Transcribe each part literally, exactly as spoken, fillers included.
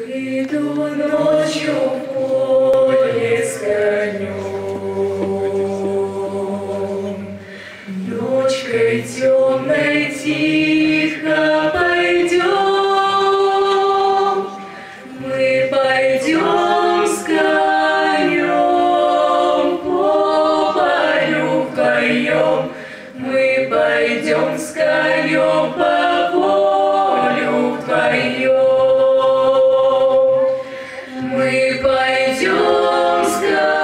Выйду ночью в поле с конем, ночкой темной тихо пойдем, мы пойдем с конем по полю вдвоем, мы пойдем с конем по полю вдвоем. Мы пойдем с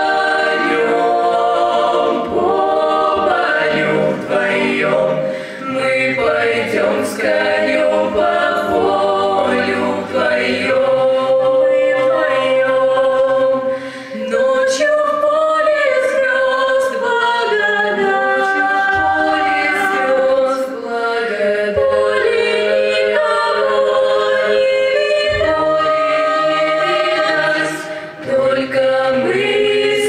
конем по полю вдвоем, мы пойдем с конем по полю вдвоем. Ночью в поле звезд благодать, звезд благодать, поле никого не только мы с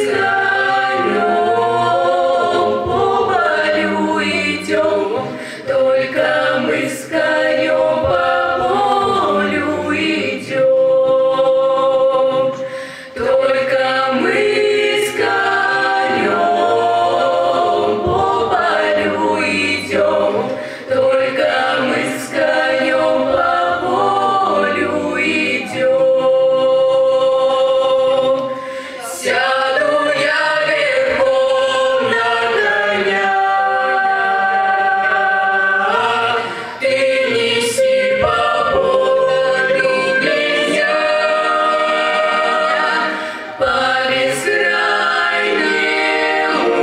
конем по полю идем, только мы с конем по полю идем, только мы с конем по полю идем, только мы с конем по полю идем. Сяду я верхом на коня, ты неси по полю меня, по бескрайнему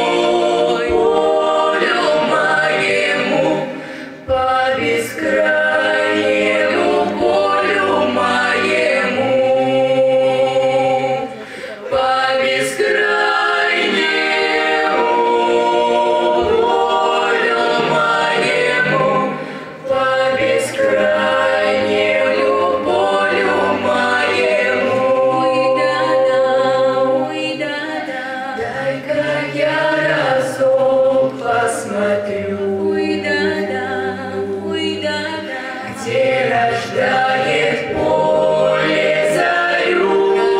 полю моему, по бескрайнему полю моему, по бескрайнему полю моему, по бескрайнему полю моему. Уй, да-да, дай-ка я разок посмотрю, где рождает поле зарю,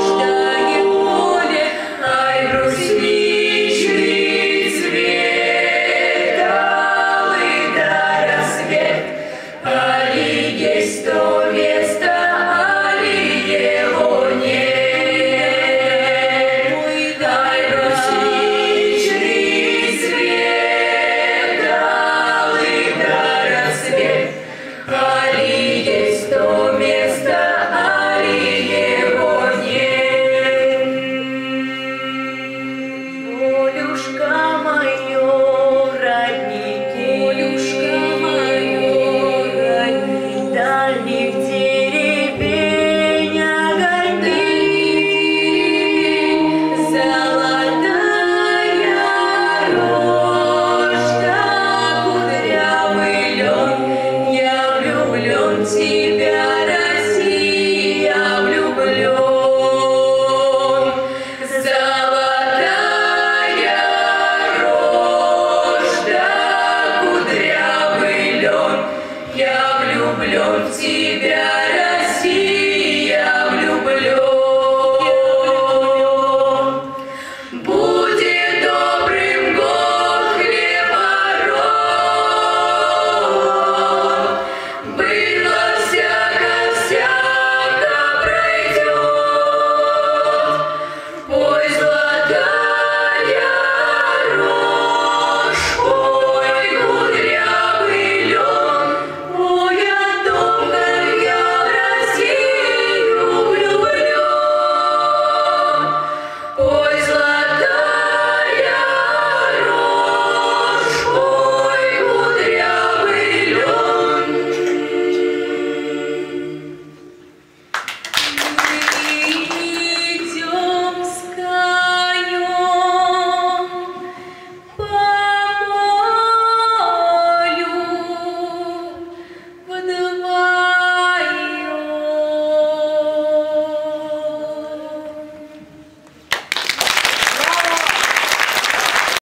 ай, брусничный цвет, алый да рассвет, али есть то место, али его нет. Ай, брусничный цвет, алый да рассвет, али есть то место, али его нет. Полюшка мое, родники, полюшка мое, родники, дальних деревень огоньки, золотая рожь, кудрявый лен, я влюблен в тебя, Россия, влюблен. Золотая рожь, кудрявый лен, я влюблен в тебя,